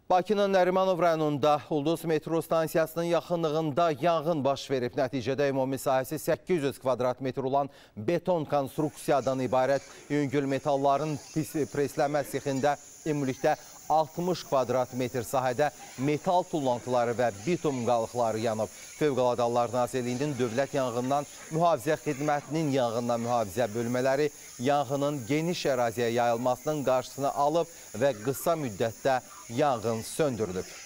Bakının Nərimanov rayonunda Ulduz metro stansiyasının yaxınlığında yanğın baş verib. Nəticədə ümumi sahəsi 800 kvadrat metr olan beton konstruksiyadan ibarət yüngül metalların preslənmə sexində ümumilikdə 60 kvadrat metr sahədə metal tullantıları və bitum qalıqları yanıb. Fövqəladə Hallar Nazirliyinin Dövlət Yanğından Mühafizə Xidmətinin yanğından mühafizə bölmələri yanğının geniş əraziyə yayılmasının qarşısını alıb və qısa müddətdə yanğın söndürülüb.